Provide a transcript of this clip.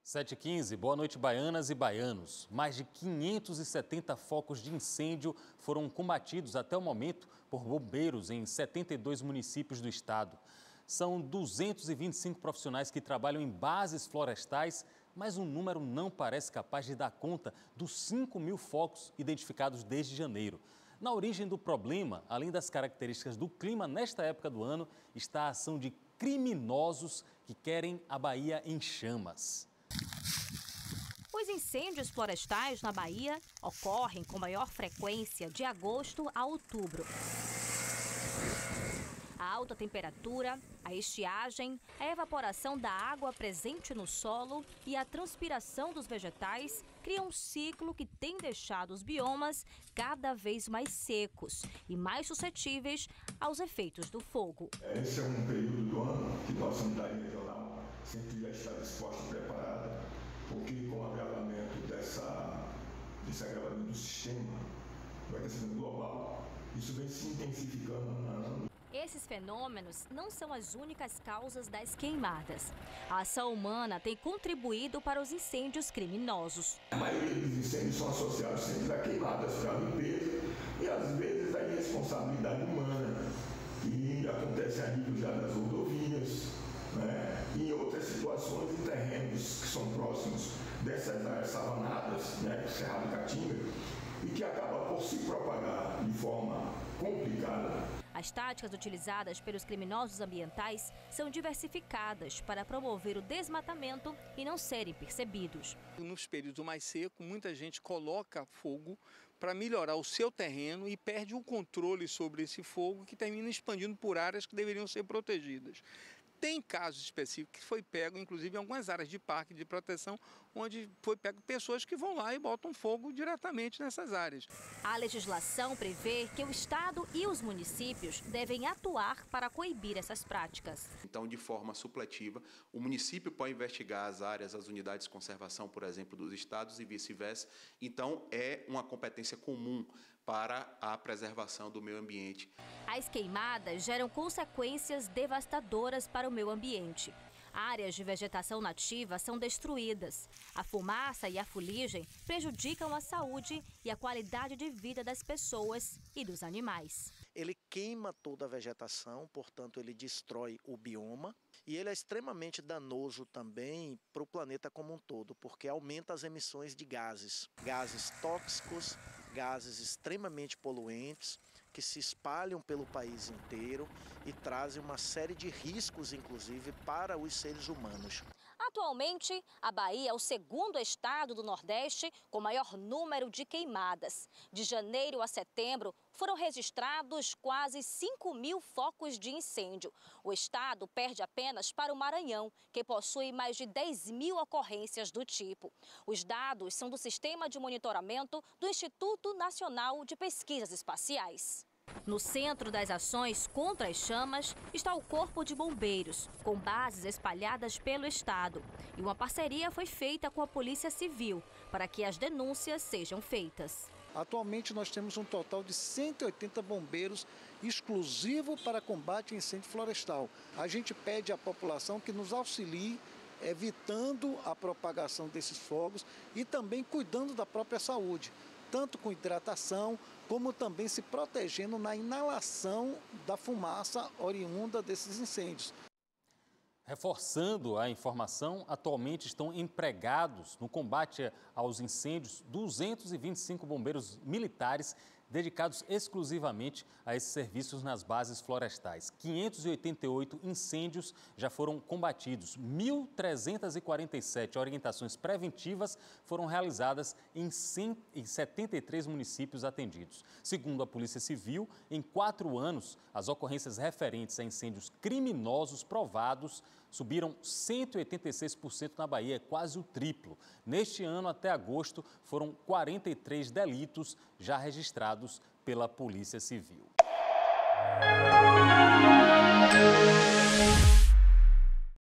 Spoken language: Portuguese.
7h15, boa noite, baianas e baianos. Mais de 570 focos de incêndio foram combatidos até o momento por bombeiros em 72 municípios do estado. São 225 profissionais que trabalham em bases florestais, mas o número não parece capaz de dar conta dos 5.000 focos identificados desde janeiro. Na origem do problema, além das características do clima nesta época do ano, está a ação de criminosos que querem a Bahia em chamas. Os incêndios florestais na Bahia ocorrem com maior frequência de agosto a outubro. A alta temperatura, a estiagem, a evaporação da água presente no solo e a transpiração dos vegetais criam um ciclo que tem deixado os biomas cada vez mais secos e mais suscetíveis aos efeitos do fogo. Esse é um período do ano que nossa unidade regional sempre já está disposta e preparada, porque com o agravamento desse agravamento do sistema do aquecimento global, isso vem se intensificando ano a ano. Esses fenômenos não são as únicas causas das queimadas. A ação humana tem contribuído para os incêndios criminosos. A maioria dos incêndios são associados sempre a queimadas para a limpeza e às vezes a irresponsabilidade humana, que acontece a nível já das rodovias, em outras situações em terrenos que são próximos dessas áreas savanadas, Cerrado Caatinga, e que acaba por se propagar de forma complicada. As táticas utilizadas pelos criminosos ambientais são diversificadas para promover o desmatamento e não serem percebidos. Nos períodos mais secos, muita gente coloca fogo para melhorar o seu terreno e perde o controle sobre esse fogo, que termina expandindo por áreas que deveriam ser protegidas. Tem casos específicos que foi pego, inclusive em algumas áreas de parque de proteção, onde foi pego pessoas que vão lá e botam fogo diretamente nessas áreas. A legislação prevê que o Estado e os municípios devem atuar para coibir essas práticas. Então, de forma supletiva, o município pode investigar as áreas, as unidades de conservação, por exemplo, dos estados e vice-versa. Então, é uma competência comum para a preservação do meio ambiente. As queimadas geram consequências devastadoras para o meio ambiente. Áreas de vegetação nativa são destruídas. A fumaça e a fuligem prejudicam a saúde e a qualidade de vida das pessoas e dos animais. Ele queima toda a vegetação, portanto ele destrói o bioma e ele é extremamente danoso também para o planeta como um todo, porque aumenta as emissões de gases tóxicos, gases extremamente poluentes, que se espalham pelo país inteiro e trazem uma série de riscos, inclusive, para os seres humanos. Atualmente, a Bahia é o segundo estado do Nordeste com maior número de queimadas. De janeiro a setembro, foram registrados quase 5.000 focos de incêndio. O estado perde apenas para o Maranhão, que possui mais de 10.000 ocorrências do tipo. Os dados são do Sistema de Monitoramento do Instituto Nacional de Pesquisas Espaciais. No centro das ações contra as chamas está o Corpo de Bombeiros, com bases espalhadas pelo estado. E uma parceria foi feita com a Polícia Civil para que as denúncias sejam feitas. Atualmente nós temos um total de 180 bombeiros exclusivos para combate a incêndio florestal. A gente pede à população que nos auxilie evitando a propagação desses fogos e também cuidando da própria saúde, tanto com hidratação, como também se protegendo na inalação da fumaça oriunda desses incêndios. Reforçando a informação, atualmente estão empregados no combate aos incêndios 225 bombeiros militares dedicados exclusivamente a esses serviços nas bases florestais. 588 incêndios já foram combatidos, 1.347 orientações preventivas foram realizadas em 73 municípios atendidos. Segundo a Polícia Civil, em 4 anos, as ocorrências referentes a incêndios criminosos provados subiram 186% na Bahia, quase o triplo. Neste ano, até agosto, foram 43 delitos já registrados pela Polícia Civil.